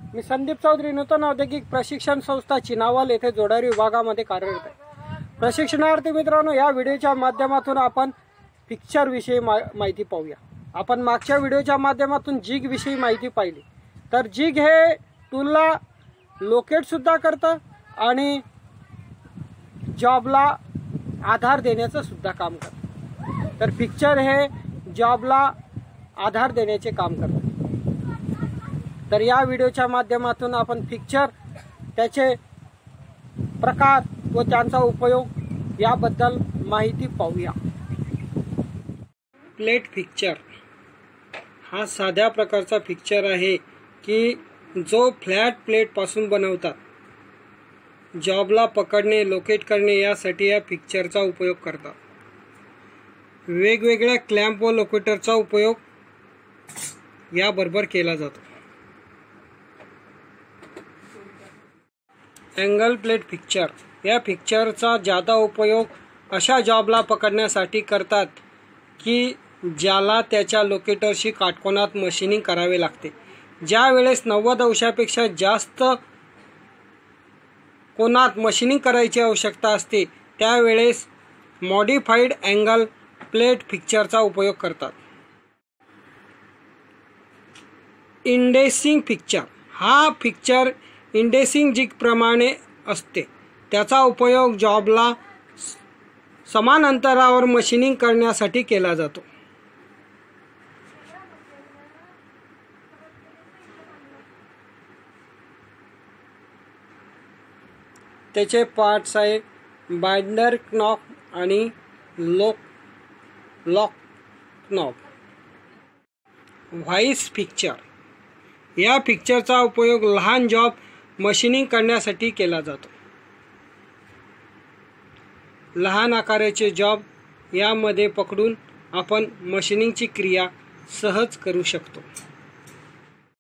मी संदीप चौधरी, नूतन औद्योगिक प्रशिक्षण संस्था चिनावल येथे जोडारी विभागामध्ये कार्यरत आहे। प्रशिक्षणार्थी मित्रांनो, या व्हिडिओच्या माध्यमातून आपण पिक्चर विषयी माहिती पाहूया। आपण मागच्या व्हिडिओच्या माध्यमातून जिग विषयी माहिती पाहिली। तर जिग हे टूलला लोकेट सुद्धा करतं आणि जॉबला आधार देण्याचं सुद्धा काम करतं। तर पिक्चर हे जॉबला आधार देण्याचे काम करतं। तर या व्हिडिओच्या माध्यमातून आपण पिक्चर, त्याचे प्रकार व त्यांचा उपयोग याबद्दल माहिती पाहूया। प्लेट पिक्चर हा साध्या प्रकारचा पिक्चर आहे की जो फ्लॅट प्लेट पासून बनवतात। जॉबला पकडणे, लोकेट करणे यासाठी या पिक्चरचा उपयोग करतात। वेगवेगळ्या क्लॅम्प व लोकेटरचा उपयोग याबरोबर केला जातो। अँगल प्लेट पिक्चर, या पिक्चरचा ज्यादा उपयोग अशा जॉबला पकडण्यासाठी करतात की ज्याला त्याच्या लोकेटरशी काटकोनात मशीनिंग करावे लागते। ज्या वेळेस 90 अंशापेक्षा जास्त कोनात मशीनिंग करायची आवश्यकता असते त्यावेळेस मॉडिफाईड अँगल प्लेट पिक्चरचा उपयोग करतात। इंडेसिंग पिक्चर, हा पिक्चर इंडेसिंग जिग प्रमाणे असते। त्याचा उपयोग जॉबला समान अंतरावर मशीनिंग करण्यासाठी केला जातो। त्याचे पार्ट्स आहे बाइंडर नॉब आणि लॉक नॉब। व्हाईस पिक्चर, या पिक्चरचा उपयोग लहान जॉब मशीनिंग करण्यासाठी केला जातो। लहान आकाराचे जॉब यामध्ये पकडून आपण मशीनिंगची क्रिया सहज करू शकतो।